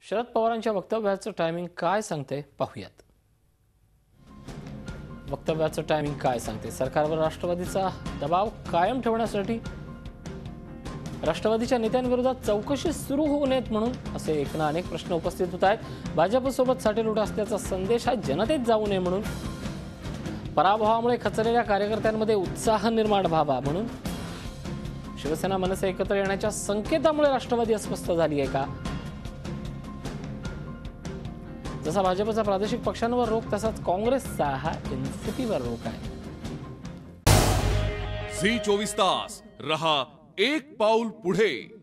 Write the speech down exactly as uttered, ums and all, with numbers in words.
शरद पवारांच्या वक्तव्याचं टायमिंग काय सांगते पाहूयात। वक्तव्याचं टायमिंग काय सांगते? सरकारवर राष्ट्रवादीचा दबाव कायम ठेवण्यासाठी राष्ट्रवादीच्या नेत्यांविरोधात चौकशी सुरू होऊ नयेत म्हणून असे एकना अनेक प्रश्न उपस्थित होत आहेत। भाजपसोबत साटेलोट असल्याचा संदेश हा जनतेत जाऊ नये म्हणून, पराभवामुळे खचलेल्या कार्यकर्त्यांमध्ये उत्साह निर्माण व्हावा म्हणून, शिवसेना मनसे एकत्र येण्याच्या संकेतामुळे राष्ट्रवादी अस्वस्थ झाली आहे का? जसा भाजपचा प्रादेशिक पक्षांवर रोख तसाच काँग्रेसचा हा एनसीपीवर रोख आहे। झी चोवीस तास रहा एक पाऊल पुढे।